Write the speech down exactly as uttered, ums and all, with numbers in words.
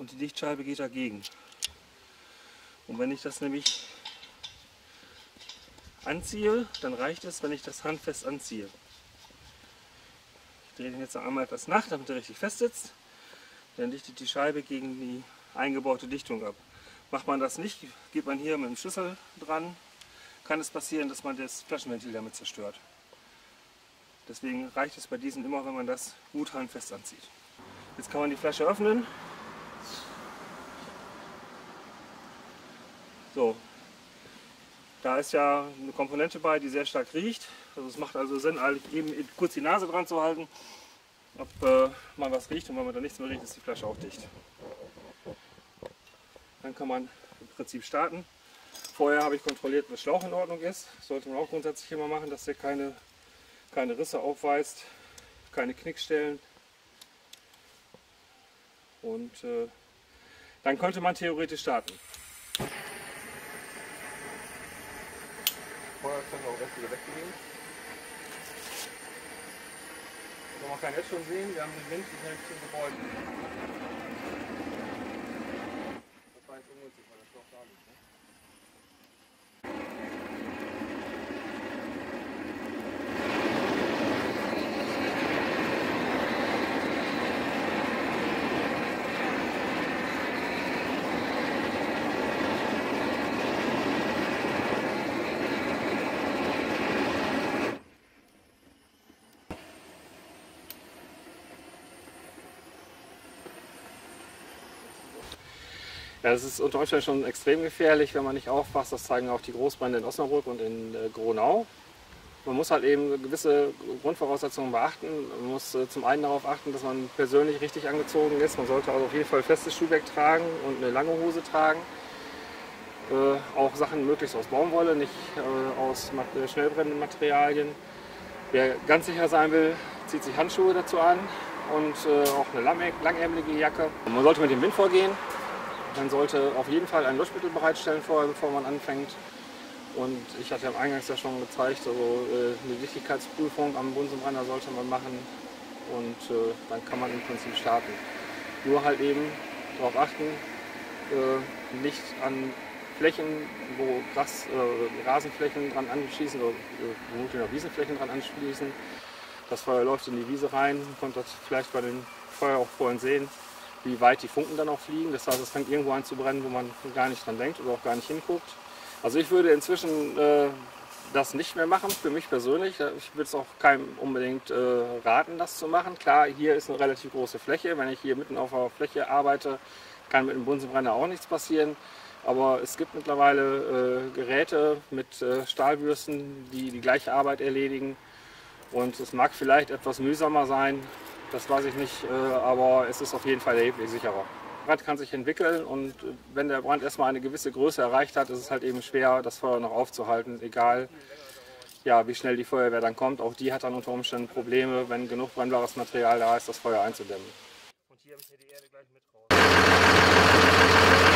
und die Lichtscheibe geht dagegen. Und wenn ich das nämlich anziehe, dann reicht es, wenn ich das handfest anziehe. Ich drehe den jetzt einmal etwas nach, damit er richtig fest sitzt. Dann dichtet die Scheibe gegen die eingebaute Dichtung ab. Macht man das nicht, geht man hier mit dem Schlüssel dran, kann es passieren, dass man das Flaschenventil damit zerstört. Deswegen reicht es bei diesen immer, wenn man das gut handfest anzieht. Jetzt kann man die Flasche öffnen. So, da ist ja eine Komponente bei, die sehr stark riecht. Also es macht also Sinn, eigentlich eben kurz die Nase dran zu halten, ob äh, man was riecht, und wenn man da nichts mehr riecht, ist die Flasche auch dicht. Dann kann man im Prinzip starten. Vorher habe ich kontrolliert, ob der Schlauch in Ordnung ist. Das sollte man auch grundsätzlich immer machen, dass der keine, keine Risse aufweist, keine Knickstellen. Und äh, dann könnte man theoretisch starten. Vorher können wir auch recht wieder weglegen. Also man kann jetzt schon sehen, wir haben den Wind direkt zum Gebäude. Das war jetzt ungünstig, weil der Schlauch da liegt. Ne? Ja, das ist unter Umständen schon extrem gefährlich, wenn man nicht aufpasst. Das zeigen auch die Großbrände in Osnabrück und in äh, Gronau. Man muss halt eben gewisse Grundvoraussetzungen beachten. Man muss äh, zum einen darauf achten, dass man persönlich richtig angezogen ist. Man sollte also auf jeden Fall festes Schuhwerk tragen und eine lange Hose tragen. Äh, auch Sachen möglichst aus Baumwolle, nicht äh, aus mat- schnellbrennenden Materialien. Wer ganz sicher sein will, zieht sich Handschuhe dazu an und äh, auch eine lang langärmelige Jacke. Und man sollte mit dem Wind vorgehen. Man sollte auf jeden Fall ein Löschmittel bereitstellen vorher, bevor man anfängt. Und ich hatte ja eingangs ja schon gezeigt, also äh, eine Dichtigkeitsprüfung am Bunsenbrenner sollte man machen, und äh, dann kann man im Prinzip starten. Nur halt eben darauf achten, äh, nicht an Flächen, wo Gras, äh, Rasenflächen dran anschließen oder äh, vermutlich noch Wiesenflächen dran anschließen. Das Feuer läuft in die Wiese rein, man konnte das vielleicht bei dem Feuer auch vorhin sehen, wie weit die Funken dann auch fliegen. Das heißt, es fängt irgendwo an zu brennen, wo man gar nicht dran denkt oder auch gar nicht hinguckt. Also ich würde inzwischen äh, das nicht mehr machen, für mich persönlich. Ich würde es auch keinem unbedingt äh, raten, das zu machen. Klar, hier ist eine relativ große Fläche. Wenn ich hier mitten auf der Fläche arbeite, kann mit dem Bunsenbrenner auch nichts passieren. Aber es gibt mittlerweile äh, Geräte mit äh, Stahlbürsten, die die gleiche Arbeit erledigen. Und es mag vielleicht etwas mühsamer sein, das weiß ich nicht, aber es ist auf jeden Fall erheblich sicherer. Der Brand kann sich entwickeln, und wenn der Brand erstmal eine gewisse Größe erreicht hat, ist es halt eben schwer, das Feuer noch aufzuhalten, egal ja, wie schnell die Feuerwehr dann kommt. Auch die hat dann unter Umständen Probleme, wenn genug brennbares Material da ist, das Feuer einzudämmen. Und hier habe ich hier die Erde gleich mit raus.